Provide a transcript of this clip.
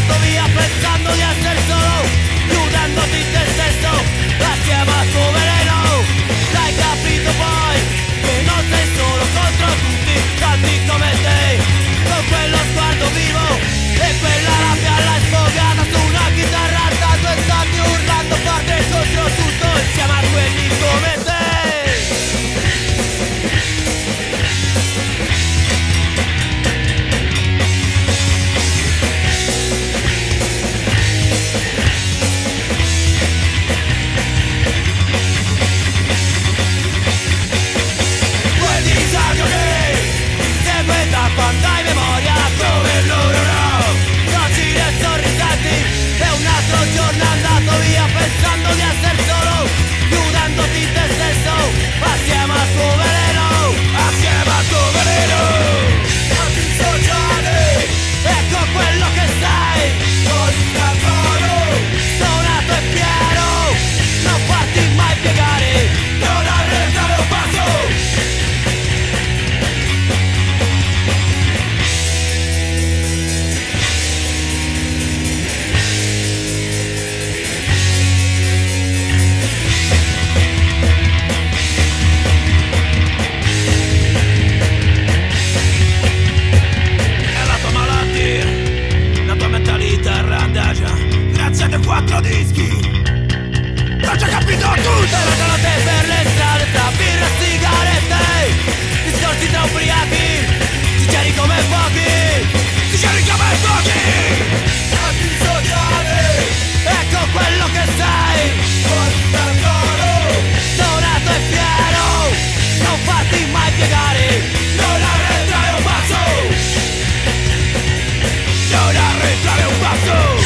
andato via pensando di essere solo, chiudendoti in te stesso assieme al tuo veleno. L'hai capito poi che non sei solo contro tutti tanti come te. Con quello sguardo vivo e quella rabbia l'hai sfogata su una chitarra a tanto e stavi urlando forte contro tutto insieme a quelli come te. Quando hai memoria come loro no, soci e sorridenti, e un altro giorno è andato via pensando di essere solo, chiudendoti in te stesso assieme al tuo veleno, assieme al tuo veleno. Antisociale, ecco quello che sei, solitario, stonato e fiero, non farti mai piegare, non arretrare un passo. Grazie ai 4 dischi l'ho già capito tutto. Vedono te per le strade tra birra e sigarette, discorsi tra ubriachi, sinceri come pochi, sinceri come pochi. Antisociale, ecco quello che sei, stonato e fiero, non farti mai piegare, non arretrare un passo, non arretrare un passo.